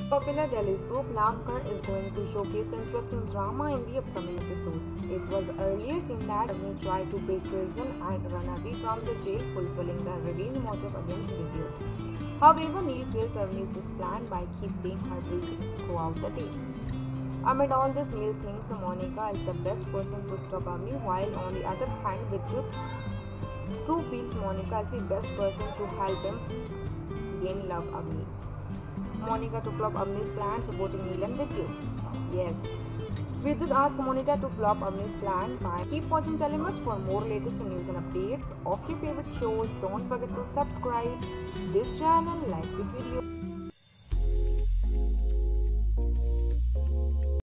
Popular Delhi soap Lamkar is going to showcase interesting drama in the upcoming episode. It was earlier seen that Avni tried to break prison and run away from the jail, fulfilling the revenge motive against Vidyut. However, Neil fails Avni's plan by keeping her busy throughout the day. Amid all this, Neil thinks Monica is the best person to stop Avni, while on the other hand, Vidyut too feels Monica is the best person to help him gain love Avni. Monica to flop Avni's plan supporting Neil and Vidyut. Yes. Vidyut asked Monica to flop Avni's plan by keep watching Telemerge for more latest news and updates of your favorite shows. Don't forget to subscribe this channel, like this video.